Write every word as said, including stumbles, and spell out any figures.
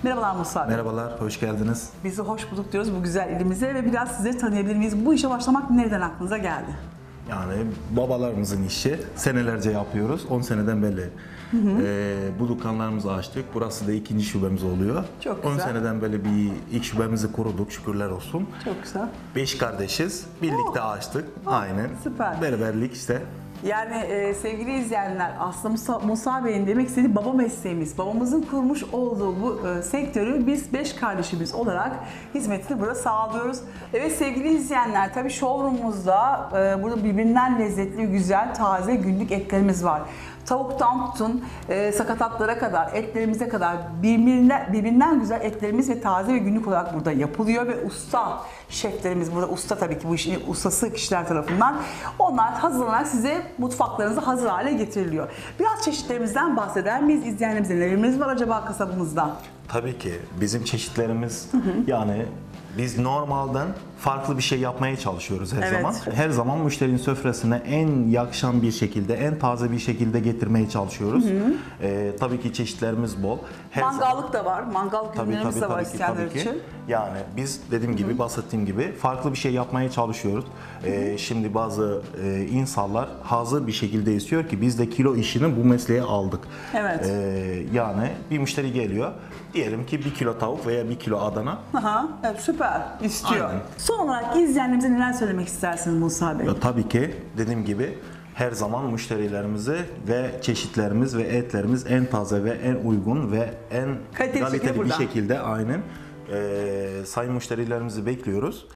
Merhabalar Musa Bey. Merhabalar, hoş geldiniz. Bizi hoş bulduk diyoruz bu güzel ilimize ve biraz sizleri tanıyabilir miyiz? Bu işe başlamak nereden aklınıza geldi? Yani babalarımızın işi, senelerce yapıyoruz, on seneden beri. Hı hı. Ee, bu dükkanlarımızı açtık, burası da ikinci şubemiz oluyor. Çok on güzel. seneden beri bir ilk şubemizi kuruduk, şükürler olsun. Çok güzel. Beş kardeşiz, birlikte Oh. açtık, Oh, aynen. süper. Beraberlik işte. Yani e, sevgili izleyenler, aslında Musa, Musa Bey'in demek istediği baba mesleğimiz. Babamızın kurmuş olduğu bu e, sektörü biz beş kardeşimiz olarak hizmetini burada sağlıyoruz. Evet sevgili izleyenler, tabii showroom'umuzda e, burada birbirinden lezzetli, güzel, taze günlük etlerimiz var. Tavuktan tutun, e, sakatatlara kadar, etlerimize kadar birbirinden, birbirinden güzel etlerimiz ve taze ve günlük olarak burada yapılıyor ve usta şeflerimiz burada, usta tabii ki bu işin ustası kişiler tarafından, onlar hazırlanarak size mutfaklarınıza hazır hale getiriliyor. Biraz çeşitlerimizden bahseder miyiz? İzleyenlerimize nelerimiz var acaba kasabımızda? Tabii ki bizim çeşitlerimiz, hı hı. yani biz normalden farklı bir şey yapmaya çalışıyoruz her Evet. zaman. Her zaman müşterinin sofrasına en yakışan bir şekilde, en taze bir şekilde getirmeye çalışıyoruz. Hı hı. Ee, tabii ki çeşitlerimiz bol. Her Mangallık zaman... da var, mangal günlerimiz de var tabii ki, isteyenler tabii ki. için. Yani biz dediğim gibi, hı hı. bahsettiğim gibi farklı bir şey yapmaya çalışıyoruz. Ee, şimdi bazı e, insanlar hazır bir şekilde istiyor ki biz de kilo işini bu mesleğe aldık. Evet. Ee, yani bir müşteri geliyor, diyelim ki bir kilo tavuk veya bir kilo Adana. Aha, evet, süper istiyor. Aynen. Son olarak izleyenlerimize neler söylemek istersiniz Musa Bey? Ya, tabii ki dediğim gibi her zaman müşterilerimizi ve çeşitlerimiz ve etlerimiz en taze ve en uygun ve en Kaliteli kaliteli bir burada. şekilde aynen e, sayın müşterilerimizi bekliyoruz.